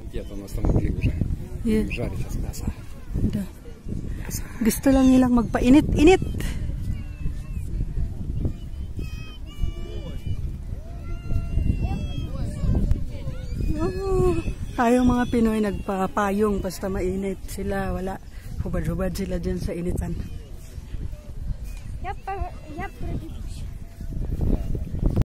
Где-то нас там могли уже жарить с мяса. Да. Gusto lang nilang magpainit-init. Tayong mga Pinoy nagpapayong basta mainit. Sila wala. Hubad-hubad sila dyan sa initan. Я